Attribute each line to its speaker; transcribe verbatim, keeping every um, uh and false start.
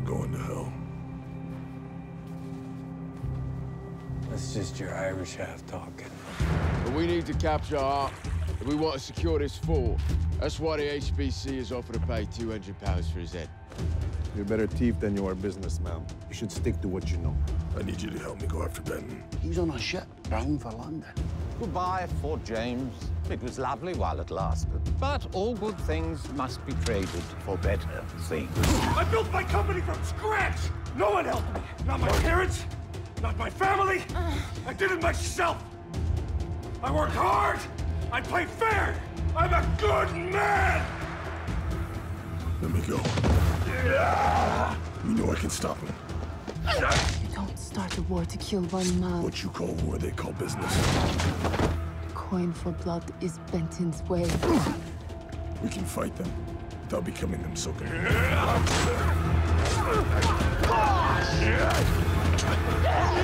Speaker 1: going to hell.
Speaker 2: That's just your Irish half talking.
Speaker 3: But we need to capture Hart if we want to secure this fort. That's why the H B C has offered to pay two hundred pounds for his head.
Speaker 4: You're a better thief than you are a businessman. You should stick to what you know.
Speaker 1: I need you to help me go after Benton.
Speaker 5: He was on a ship bound for London.
Speaker 6: Goodbye, Fort James. It was lovely while it lasted. But all good things must be traded for better things.
Speaker 1: I built my company from scratch! No one helped me! Not my parents, not my family. I did it myself! I worked hard! I play fair! I'm a good man! Let me go. You know I can stop him.
Speaker 7: You don't start a war to kill one man.
Speaker 1: What you call war, they call business.
Speaker 7: Coin for blood is Benton's way.
Speaker 1: We can fight them without becoming them so good.